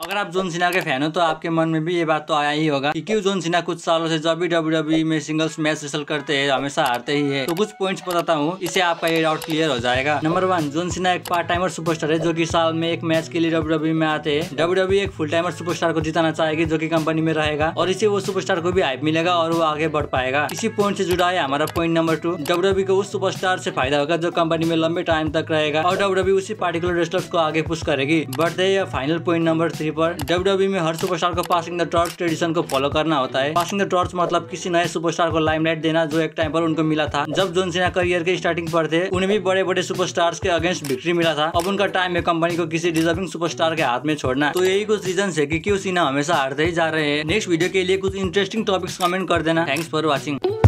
अगर आप John Cena के फैन हो तो आपके मन में भी ये बात तो आया ही होगा कि क्यों जॉन सीना कुछ सालों से जब भी WWE में सिंगल्स मैच रेसल करते हैं हमेशा हारते ही है। तो कुछ पॉइंट्स बताता हूँ, इससे आपका ये डाउट क्लियर हो जाएगा। नंबर 1, जॉन सीना एक पार्ट टाइमर सुपरस्टार है जो कि साल में एक मैच के लिए WWE में आते हैं। WWE एक फुल टाइमर सुपरस्टार को जिताना चाहेगी जो कि कंपनी में रहेगा और इससे वो सुपरस्टार को भी हाइप मिलेगा और वो आगे बढ़ पाएगा। इसी पॉइंट से जुड़ा है हमारा पॉइंट नंबर 2। WWE को उस सुपरस्टार से फायदा होगा जो कंपनी में लंबे टाइम तक रहेगा और WWE उसी पार्टिकुलर रेसलर्स को आगे पुश करेगी। बढ़ते हैं फाइनल पॉइंट नंबर 3 पर। WWE में हर सुपरस्टार को पासिंग द टॉर्च ट्रेडिशन को फॉलो करना होता है। पासिंग द टॉर्च मतलब किसी नए सुपरस्टार को लाइमलाइट देना जो एक टाइम पर उनको मिला था। जब जॉन सीना करियर के स्टार्टिंग पर थे उन्हें भी बड़े बड़े सुपरस्टार्स के अगेंस्ट विक्ट्री मिला था। अब उनका टाइम है कंपनी को किसी डिजर्विंग सुपरस्टार के हाथ में छोड़ना। तो यही कुछ रीजन है कि क्यों सीना हमेशा हारते ही जा रहे हैं। नेक्स्ट वीडियो के लिए कुछ इंटरेस्टिंग टॉपिक्स कमेंट कर देना। Thanks for watching.